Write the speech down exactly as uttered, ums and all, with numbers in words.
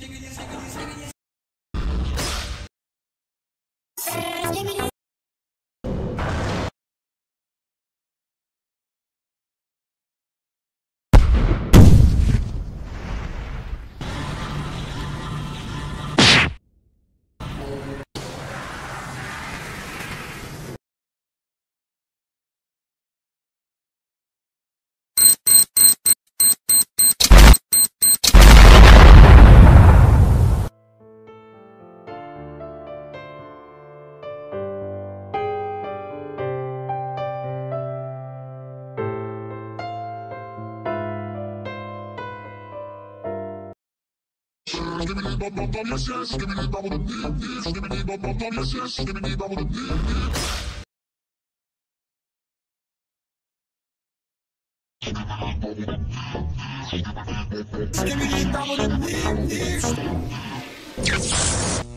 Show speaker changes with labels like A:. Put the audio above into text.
A: Skibbity bum bum bum yes yes, skibbity bum bum bum yes, skibbity bum bum bum yes yes, skibbity bum bum bum yes. Skibbity bum bum bum yes.